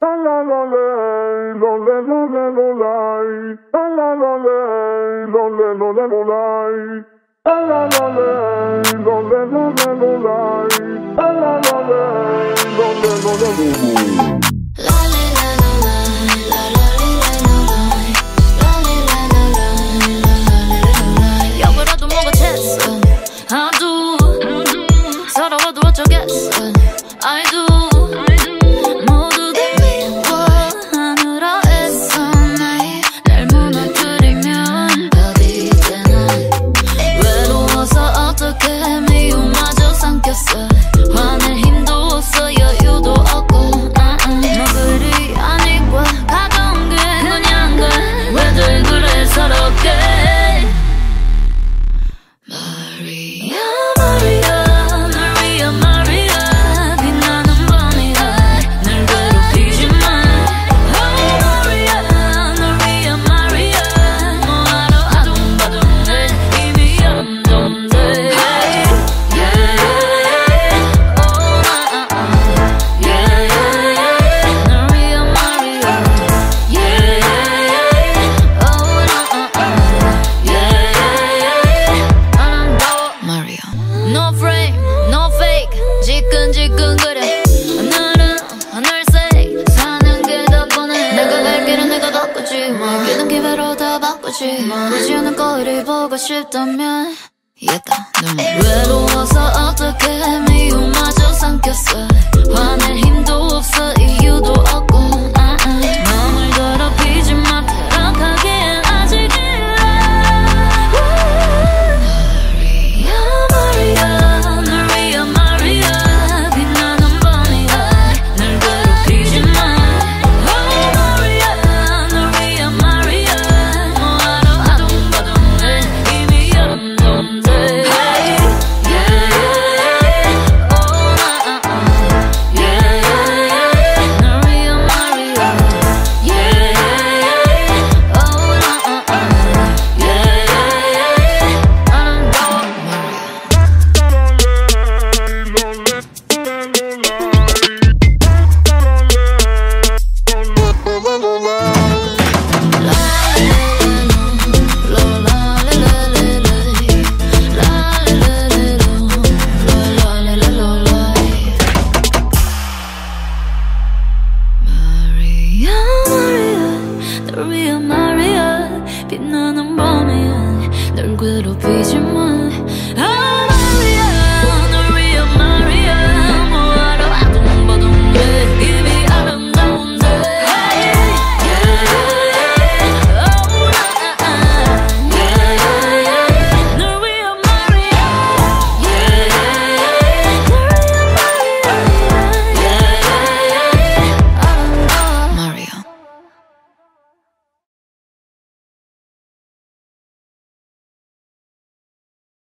역으로도 뭐가 됐어. I do. 서러워도 어쩌겠어. I do. 모두들 미워하느라 애써 매일 날 무너뜨리면 어디 있잖아. 외로워서 어떻게 미움마저 삼켰어. 화낼 힘도 없어 여유도 없고 너 그리 아니고 가까운 게 그냥 돼. 왜들 그래 서럽게. Maria, Maria, 빛나는 밤이야 날 괴롭히지 마. Oh Maria, Maria, Maria, 뭐하러 아둥바둥해 이미 염동돼. Hey, yeah, yeah, oh yeah, yeah, yeah, Maria, Maria, yeah, yeah, oh yeah, yeah, Maria. No frame, no fake, 지끈지끈거려. 오늘은 하늘색 사는 게 더 뻔해. 내가 갈 길은 내가 바꾸지 뭐. 기는 기회로 다 바꾸지 뭐. 보지 않는 거리 보고 싶다면 이겼다 눈물. 외로워서 어떻게 미움마저 삼켰어. 화낼 힘도 없어 이유도